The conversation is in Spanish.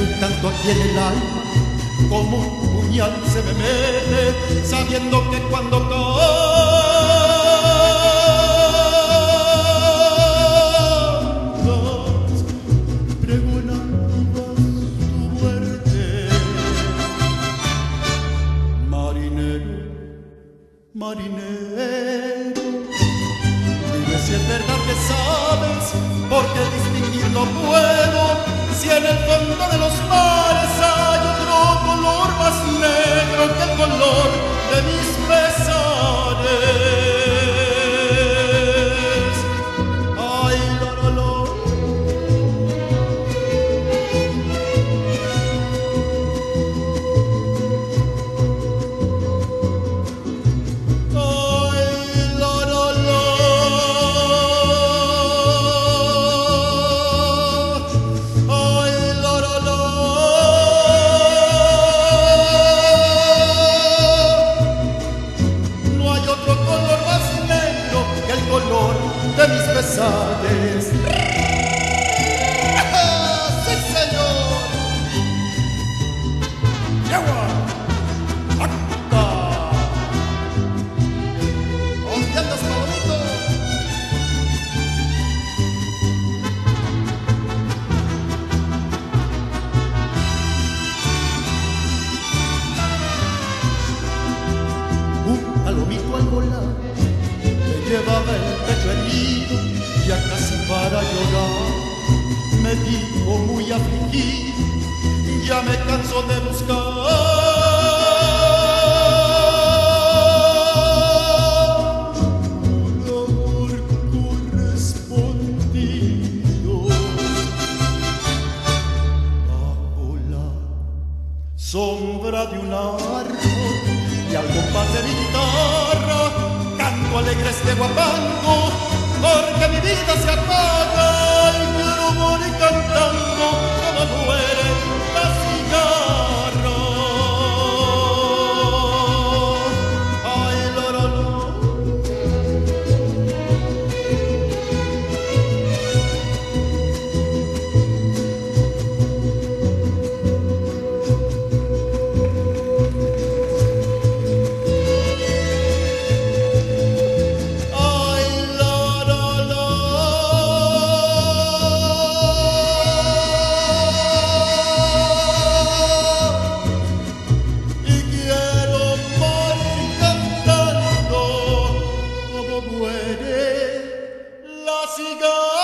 el canto aquí en el alma, como un puñal se me mete, sabiendo que cuando cantas, pregonando tu muerte. Marinero, marinero, dime si es verdad que sabes, porque distinguir no puedo, si en el fondo de los mares hay otro color más negro que el color de mis pesares. Ay, la, la, la. De mis pesares. ¡Sí, señor! ¡Yegua! ¡Acta! ¿Dónde andas, Pablito? Un palomito al volar me llevaba el pecho herido, ya casi para llorar. Me dijo muy afligido, ya me canso de buscar un amor correspondido. Bajo la sombra de un árbol y al compás de mi guitarra canto alegre este guapango, porque mi vida se apaga y quiero morir cantando como muere la cigarra. Ay, la, la, la. Muere la cigarra.